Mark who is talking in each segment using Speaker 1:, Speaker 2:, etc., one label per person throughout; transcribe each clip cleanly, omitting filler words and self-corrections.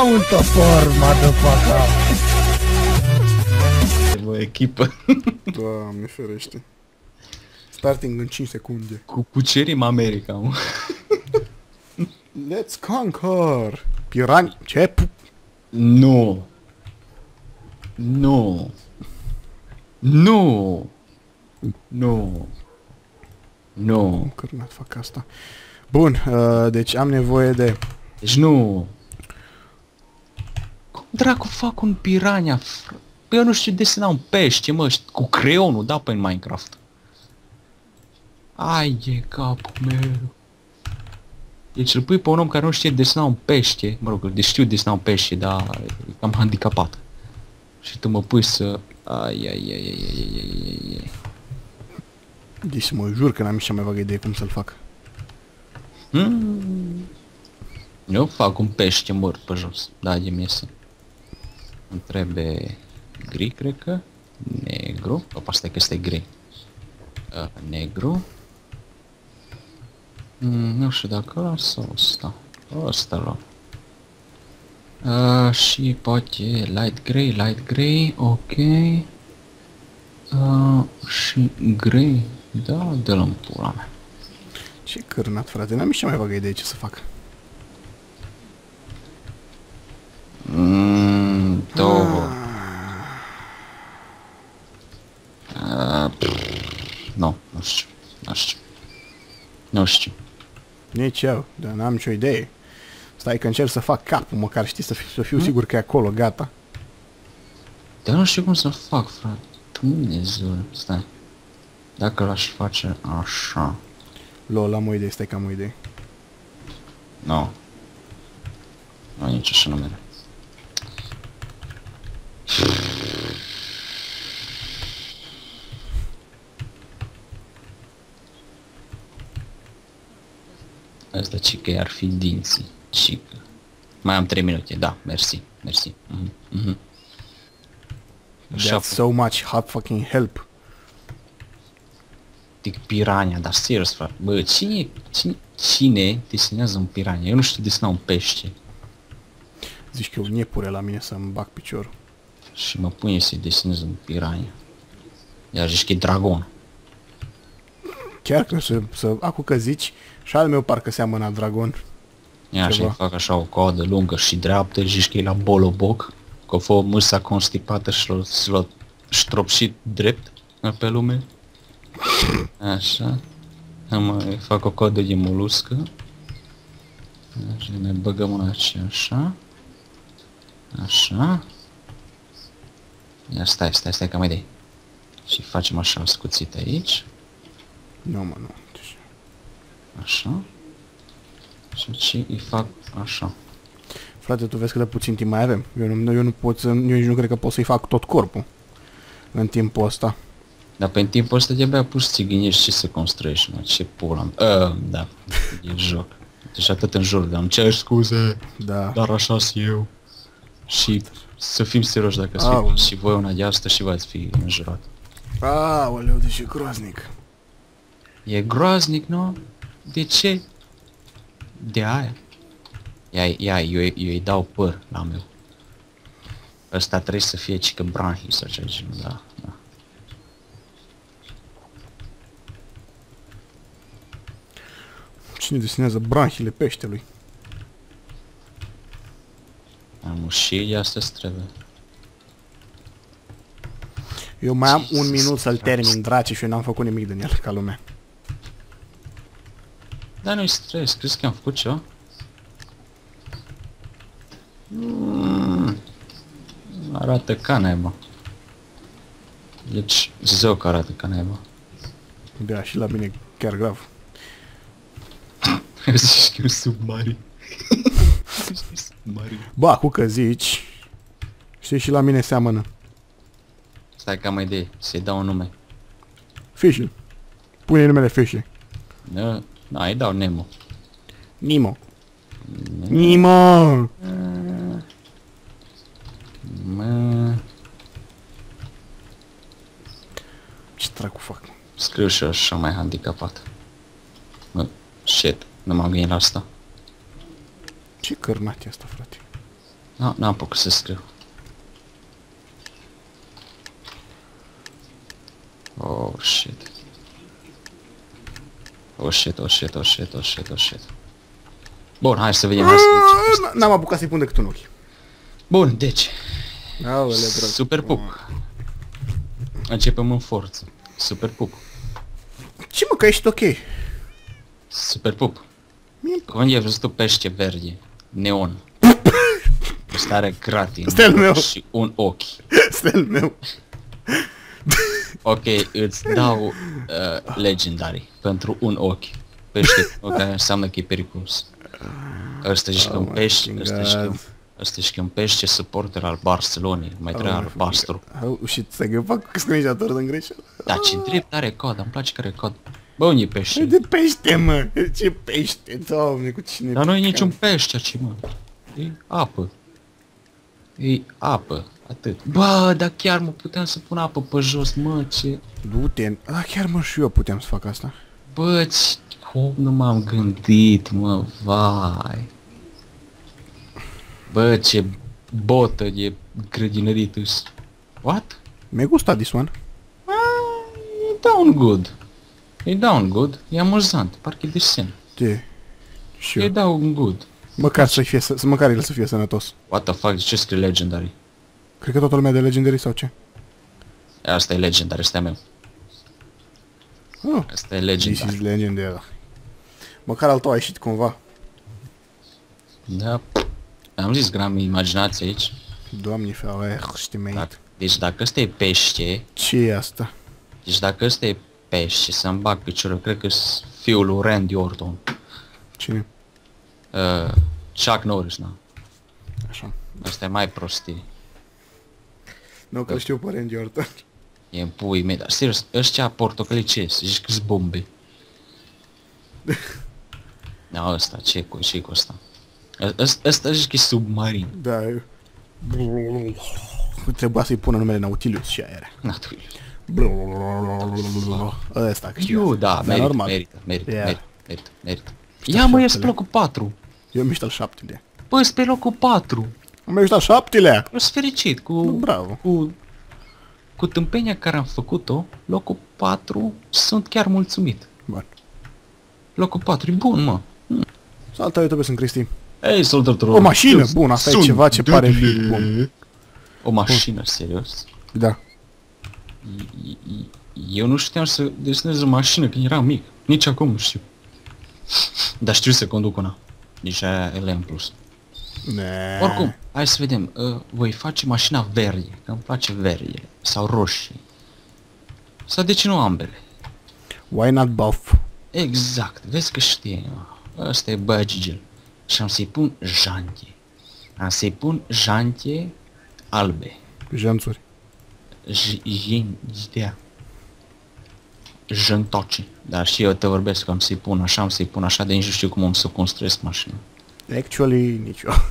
Speaker 1: un topor, motherfucker!
Speaker 2: O echipă.
Speaker 3: Doamne ferește. Starting în 5 secunde.
Speaker 2: Cu cucerim America, mă.
Speaker 3: Let's conquer! Pirani... Ce?
Speaker 2: Nu. Nu. Nu. Nu. Nu.
Speaker 3: Cârnat fac asta. Bun, deci am nevoie de...
Speaker 2: Deci nu. Cum dracu fac un piranha? Eu nu știu desena un pește, mă, cu creionul, da, pe Minecraft. Ai e capul meu. Deci îl pui pe un om care nu știe desena un pește, mă rog, deci știu desena un pește, dar e cam handicapat. Și tu mă pui să... Ai.
Speaker 3: Deci mă jur că n-am nici cea mai vagă idee cum să-l fac.
Speaker 2: Eu fac un pește mort pe jos, da, de mesă. Îmi trebuie gri, cred că. Negru. Opa, stai că este gri. Negru. Nu știu dacă ăla sau ăsta. Ăsta lua. Și poate light grey, ok. Și grey, da, dă-l în pula mea.
Speaker 3: Ce cârnat, frate, n-am nici cea mai vagă idee ce să fac.
Speaker 2: Două. Nu știu. Nu știu.
Speaker 3: Nici eu, dar n-am nicio idee. Stai că încerc să fac capul, măcar știi, să fiu sigur că e acolo, gata.
Speaker 2: Dar nu știu cum să fac, frate. Dumnezeu, stai. Dacă l-aș face așa.
Speaker 3: Lol, am o idee, stai că am o idee.
Speaker 2: Nu. Nu, nici așa nu merge. Asta cică ar fi dinții. Cică. Mai am 3 minute, da, mersi.
Speaker 3: That's so much hot fucking help.
Speaker 2: Dic piranha, dar serios, frate. Bă, cine desenează un piranha? Eu nu știu desena un pește.
Speaker 3: Zici că e un iepure la mine să-mi bag piciorul.
Speaker 2: Și mă pune să-i desenez un piranha. Iar zici că e dragon.
Speaker 3: Chiar că acum că zici, și al meu parcă seamănă a dragon.
Speaker 2: Ia și fac așa o coadă lungă și dreaptă, zici că e la boloboc, că a fost mâsa constipată și l-a ștropsit drept pe lume. Așa. Mai fac o coadă de moluscă. Așa, ne băgăm una așa. Așa. Ia stai că am idee. Și facem așa o scuțită aici.
Speaker 3: Nu, mă, nu.
Speaker 2: Așa. Și îi fac așa.
Speaker 3: Frate, tu vezi cât de puțin timp mai avem. Eu nici nu cred că pot să-i fac tot corpul în timpul ăsta.
Speaker 2: Dar pe timpul ăsta de-abia pus să gândești ce să construiești, mă, ce pula. Da, e joc. Deci atât în jur, dar îmi cer scuze,
Speaker 3: da.
Speaker 2: Dar așa-s eu. Și să fim serioși dacă să și voi una de asta și v-ați fi înjurat.
Speaker 3: Aoleu, deci e groaznic.
Speaker 2: E groaznic, nu? De ce? De aia. Eu îi dau păr la meu. Ăsta trebuie să fie cică branhii sau ceva genul, da.
Speaker 3: Cine desenează branhile peștelui?
Speaker 2: Am și asta trebuie.
Speaker 3: Eu mai am un minut să-l termin, draci, și eu n-am făcut nimic din el, ca lumea.
Speaker 2: Da, nu-i stres, crezi că am făcut ceva? Arată ca naiba. Deci, zău că arată ca naiba.
Speaker 3: Da, și la mine chiar grav.
Speaker 2: Zici că e submarin.
Speaker 3: Ba, cu că zici, știi, și la mine seamănă.
Speaker 2: Stai că am o idee, să-i dau un nume.
Speaker 3: Fishy. Pune numele Fishy.
Speaker 2: Da, îi dau Nemo.
Speaker 3: Nemo. Nemo! Ce dracu fac?
Speaker 2: Scriu și așa mai handicapat. Mă, shit, nu m-am gândit la asta.
Speaker 3: Ce cărnat e asta, frate?
Speaker 2: N-am apucat să scriu. Oh shit. Oh shit. Bun, hai să vedem.
Speaker 3: N-am apucat să-i pun decât un ochi.
Speaker 2: Bun, deci.
Speaker 3: Aoleu,
Speaker 2: Super pup. Începem în forță. Super pup.
Speaker 3: Ce mă, că ești ok?
Speaker 2: Super pup. Cum ai văzut tu pește verde? Neon. Stare gratis.
Speaker 3: Ăsta e al meu.
Speaker 2: Și un ochi.
Speaker 3: Stel meu.
Speaker 2: Ok, îți dau legendary pentru un ochi. Pește, ok, înseamnă că e periculos. Ăsta zici că un pește, ăsta zici că un pește suporter al Barcelonei, mai trebuie albastru.
Speaker 3: Și să că fac screenshot-uri în greșeală.
Speaker 2: Da, ce drept are cod, îmi place că are cod. Bă, unde e pește?
Speaker 3: De pește, mă! Ce pește, Doamne, cu cine...
Speaker 2: Dar nu e niciun pește aici, mă. E apă. E apă, atât. Bă, dar chiar mă puteam să pun apă pe jos, mă, ce...
Speaker 3: Du-te, da, chiar mă, și eu puteam să fac asta.
Speaker 2: Bă, cum nu m-am gândit, mă, vai. Bă, ce botă de grădinăritus. What?
Speaker 3: Mi-a gustat this one.
Speaker 2: E down good. E down good, e amuzant, parcă e desen.
Speaker 3: Ce? Și
Speaker 2: E
Speaker 3: eu.
Speaker 2: down good.
Speaker 3: Măcar să fie, măcar el să fie sănătos.
Speaker 2: What the fuck, de ce scrie legendary?
Speaker 3: Cred că toată lumea de Legendary sau ce?
Speaker 2: Asta e legendary, ăsta e meu.
Speaker 3: Oh,
Speaker 2: Asta e
Speaker 3: this
Speaker 2: legendary.
Speaker 3: is Legendary. Măcar al tău a ieșit cumva.
Speaker 2: Da. Am zis că am imaginație aici.
Speaker 3: Doamne, feaua, știi mei.
Speaker 2: Deci dacă ăsta e pește,
Speaker 3: Ce e asta?
Speaker 2: deci dacă ăsta e pește, să-mi bag piciorul, cred că-s fiul lui Randy Orton.
Speaker 3: Cine?
Speaker 2: Chuck Norris, na.
Speaker 3: Așa.
Speaker 2: Asta e mai prostie.
Speaker 3: Nu, că știu pe Randy Orton.
Speaker 2: E în pui mei, dar serios, ăștia portocalii ce să zici că-s bombe. Da, ăsta, ce cu ăsta? Ăsta zici că e submarin.
Speaker 3: Da, eu... Trebuia să-i pună numele Nautilus și aia era.
Speaker 2: Naturally.
Speaker 3: Ăsta, că știu.
Speaker 2: Eu, da, merită,
Speaker 3: normal.
Speaker 2: merită.
Speaker 3: Știu
Speaker 2: Ia mă, ies
Speaker 3: șaptele.
Speaker 2: pe locul 4.
Speaker 3: Eu am ieșit al 7-lea.
Speaker 2: Bă, sunt pe locul 4.
Speaker 3: Am ieșit al 7-lea!
Speaker 2: Eu sunt fericit
Speaker 3: Bravo.
Speaker 2: cu tâmpenia care am făcut-o, locul 4, sunt chiar mulțumit.
Speaker 3: Bun.
Speaker 2: Locul 4 e bun, mă.
Speaker 3: Salta, eu trebuie să-mi Cristi.
Speaker 2: Ei, soldatul.
Speaker 3: O mașină! Bun, asta e ceva ce pare fi bun.
Speaker 2: O mașină, serios?
Speaker 3: Da.
Speaker 2: Eu nu știam să desenez o mașină când eram mic. Nici acum nu știu. Dar știu să conduc una. Deci aia e în plus.
Speaker 3: Ne.
Speaker 2: Oricum, hai să vedem. Voi face mașina verde, că îmi place verde. Sau roșie. Sau de ce nu ambele?
Speaker 3: Why not buff?
Speaker 2: Exact, vezi că știe. Ăsta e băgigel. Și am să-i pun jante. Am să-i pun jante albe.
Speaker 3: Janțuri.
Speaker 2: Jentea. Jantoci. Dar și eu te vorbesc că am să-i pun așa, de nici nu știu cum am să construiesc mașina.
Speaker 3: Actually, nici eu.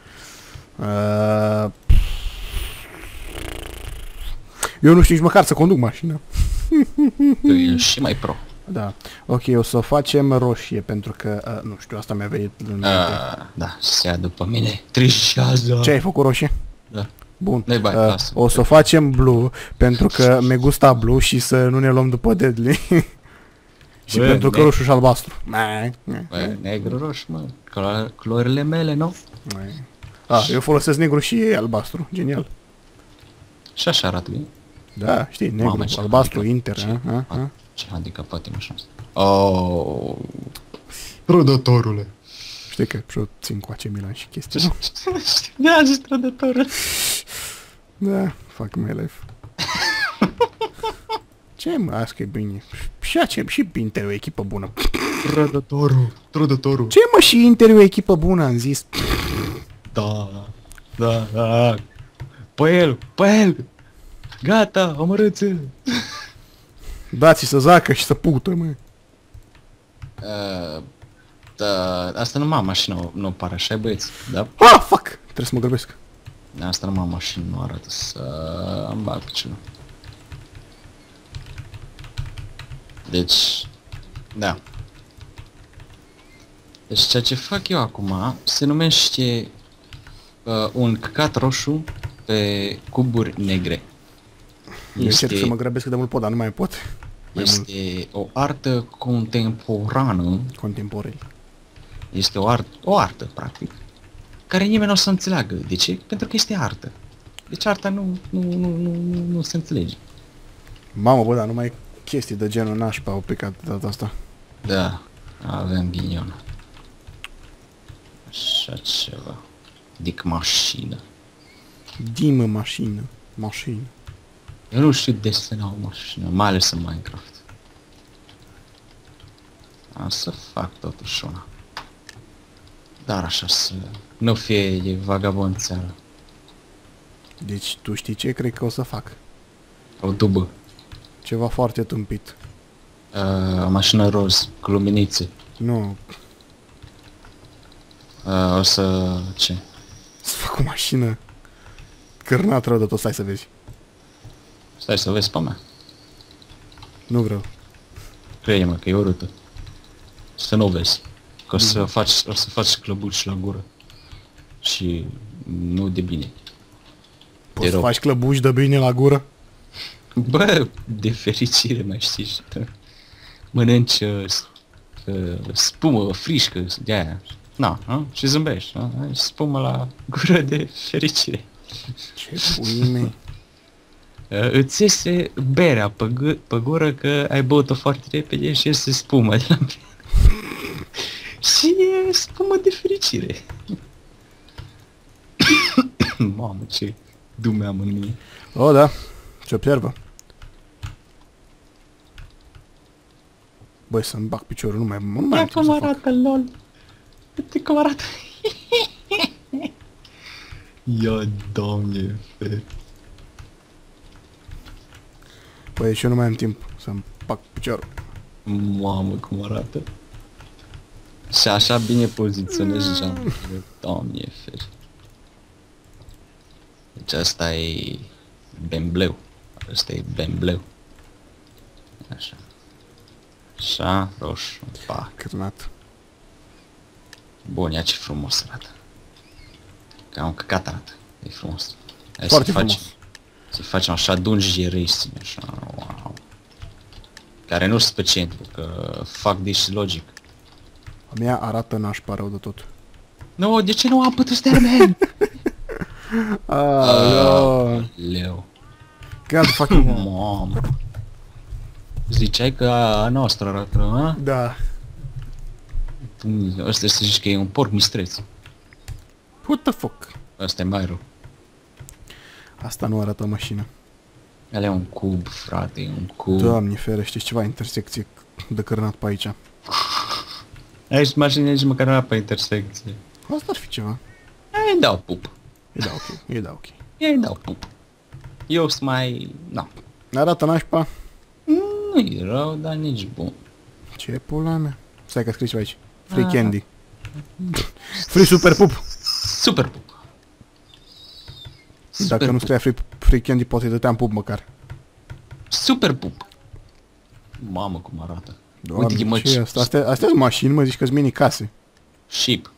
Speaker 3: Eu nu știu nici măcar să conduc mașina.
Speaker 2: Tu ești și mai pro.
Speaker 3: Da. Ok, o să o facem roșie, pentru că, nu știu, asta mi-a venit în minte.
Speaker 2: Da, se ia după mine. Trișează.
Speaker 3: Ce ai făcut roșie?
Speaker 2: Da.
Speaker 3: Bun.
Speaker 2: Nu-i bai, lasă.
Speaker 3: O să o facem blue, pentru că me gusta blue și să nu ne luăm după Deadly. Și
Speaker 2: Bă,
Speaker 3: pentru că roșu și albastru.
Speaker 2: Bă, negru roșu, mă. Culorile mele, nu?
Speaker 3: Eu folosesc negru și albastru. Genial.
Speaker 2: Și așa arată bine.
Speaker 3: Da, știi, negru,
Speaker 2: Mamă, ce
Speaker 3: albastru,
Speaker 2: handicapat,
Speaker 3: inter.
Speaker 2: Ce handicapat e mașina asta. Oh. Trădătorule.
Speaker 3: Știi că și-o țin cu AC Milan și chestii, nu?
Speaker 2: Da, zis trădătorul.
Speaker 3: Da, fuck my life. Ce mă, asta e bine. Și Inter e o echipă bună.
Speaker 2: Trădătorul.
Speaker 3: Ce mă, și Inter e o echipă bună, am zis.
Speaker 2: Da. Pe el. Gata, omorâți-l.
Speaker 3: Dați să zacă și să pută, mă.
Speaker 2: Da, asta nu am mașină, nu pare așa, băieți, da?
Speaker 3: Ah, fuck! Trebuie să mă grăbesc.
Speaker 2: Asta nu am mașină, nu arată să am bag piciorul. Deci, da. Deci ceea ce fac eu acum se numește Un căcat roșu pe cuburi negre.
Speaker 3: Eu încerc să mă grăbesc cât de mult pot, dar nu mai pot.
Speaker 2: Este o artă contemporană.
Speaker 3: Contemporary.
Speaker 2: Este o artă, practic, care nimeni nu o să înțeleagă. De ce? Pentru că este artă. Deci arta nu se înțelege.
Speaker 3: Mamă, bă, dar numai chestii de genul nașpa au picat de data asta.
Speaker 2: Da, avem ghinion. Așa ceva. Dic mașină.
Speaker 3: Dimă mașină. Mașină.
Speaker 2: Eu nu știu desena o mașină, mai ales în Minecraft. Am să fac totuși una. Dar așa să nu fie vagabonțeală.
Speaker 3: Deci tu știi ce cred că o să fac?
Speaker 2: O dubă.
Speaker 3: Ceva foarte tâmpit.
Speaker 2: O mașină roz, cu luminițe.
Speaker 3: Nu,
Speaker 2: O să... ce?
Speaker 3: să fac o mașină cârnat rău de tot, stai să vezi.
Speaker 2: Stai să vezi pe mea.
Speaker 3: Nu vreau.
Speaker 2: Crede-mă că e urâtă. Să nu vezi. Că o să faci clăbuci la gură. Și nu de bine.
Speaker 3: Poți să faci clăbuși de bine la gură?
Speaker 2: Bă, de fericire mai știi și mănânci spumă frișcă de aia. Na, și zâmbești, ai spumă la gură de fericire.
Speaker 3: Ce pui mei?
Speaker 2: Îți iese berea pe gură că ai băut-o foarte repede și iese spumă de la bere. Și e spumă de fericire. Mamă, ce dume am în mine.
Speaker 3: O, da, ce observă. Băi, să-mi bag piciorul, nu mai am
Speaker 2: Ia
Speaker 3: timp
Speaker 2: cum
Speaker 3: să fac.
Speaker 2: arată, lol. Uite cum arată. Ia, doamne, fer.
Speaker 3: Băi, și eu nu mai am timp să-mi bag piciorul.
Speaker 2: Mamă, cum arată. Și așa bine poziționezi geamul. Doamne, fer. Deci asta e bembleu. Asta e bembleu. Așa. Așa, roșu, pac.
Speaker 3: Cârnat.
Speaker 2: Bun, ia ce frumos arată. Ca un căcat arată. E frumos. Hai
Speaker 3: Foarte
Speaker 2: să
Speaker 3: frumos.
Speaker 2: să facem așa dungeon racing, așa, wow. Care nu sunt pe centru, că fac this logic.
Speaker 3: A mea arată nașpa rău de tot.
Speaker 2: Nu, de ce nu am putut stermen?
Speaker 3: Aaaa.
Speaker 2: Leu.
Speaker 3: God fucking...
Speaker 2: Mamă. Ziceai că a noastră arată, a?
Speaker 3: Da.
Speaker 2: Ăsta să zici că e un porc mistreț.
Speaker 3: What the fuck?
Speaker 2: Ăsta e mai rău.
Speaker 3: Asta nu arată mașină.
Speaker 2: El e un cub, frate, e un cub.
Speaker 3: Doamne ferește, ceva intersecție de cârnat pe aici.
Speaker 2: Aici mașini nici măcar nu pe intersecție.
Speaker 3: Asta ar fi ceva.
Speaker 2: Îi dau pup.
Speaker 3: E da ok, e da ok.
Speaker 2: Îi dau pup. Eu sunt mai... na.
Speaker 3: Arată nașpa?
Speaker 2: Nu e rău, dar nici bun.
Speaker 3: Ce pula mea? Stai că scrii ceva aici. Free candy. Free super pup.
Speaker 2: Super pup.
Speaker 3: Dacă nu scria free candy, poate îi dăteam pup măcar.
Speaker 2: Super pup. Mamă cum arată.
Speaker 3: Doamne,
Speaker 2: Uite, mă,
Speaker 3: ce e asta? Astea sunt mașini, mă, zici că-s mini case.
Speaker 2: sheep.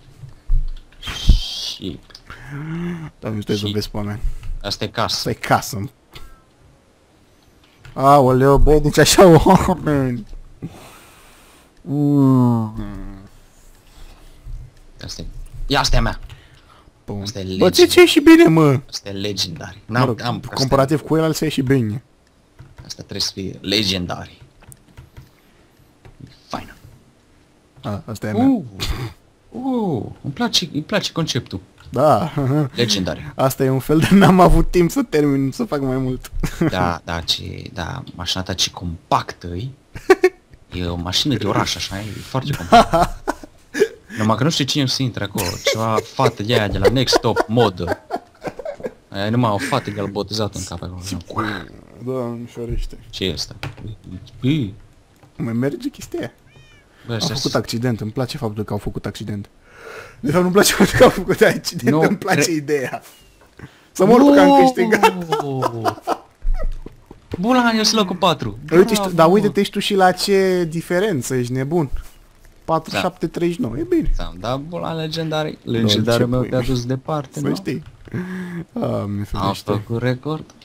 Speaker 2: Sheep.
Speaker 3: Dar nu stai să
Speaker 2: Și-
Speaker 3: vezi pe mea.
Speaker 2: Asta e casă.
Speaker 3: Asta e casă. Aoleu, băi, deci așa oameni.
Speaker 2: Asta e... Ia, asta e a mea.
Speaker 3: Bun.
Speaker 2: Asta e
Speaker 3: Bă,
Speaker 2: legend.
Speaker 3: ce ieși bine, mă?
Speaker 2: Asta e legendary.
Speaker 3: Mă rog, comparativ cu el, al să ieși bine.
Speaker 2: Asta trebuie să fie legendary. E faină.
Speaker 3: Asta e a mea.
Speaker 2: Îmi place conceptul.
Speaker 3: Da.
Speaker 2: Legendary.
Speaker 3: Asta e un fel de n-am avut timp să termin, să fac mai mult.
Speaker 2: Da, mașina ta ce compactă e o mașină de oraș, așa, e foarte compactă. Numai că nu știu cine să intre acolo, ceva fată de aia de la Next Top modă. Aia numai o fată de-al botezat în cap acolo.
Speaker 3: Doamne, șorește.
Speaker 2: Ce e asta? Bă,
Speaker 3: Mai merge chestia aia. Au
Speaker 2: astea
Speaker 3: făcut accident, îmi place faptul că au făcut accident. De fapt, nu-mi place faptul că au făcut accident,
Speaker 2: Nu,
Speaker 3: îmi place ideea. Să mor că am câștigat.
Speaker 2: Bulan, eu sunt locul 4.
Speaker 3: Uite, dar uite-te și tu și la ce diferență, ești nebun. 4739, e bine.
Speaker 2: Ți-am dat bolan legendare. Legendarul meu te-a dus departe,
Speaker 3: Să
Speaker 2: nu?
Speaker 3: știi. Mi-e
Speaker 2: Am
Speaker 3: ferește.
Speaker 2: făcut record.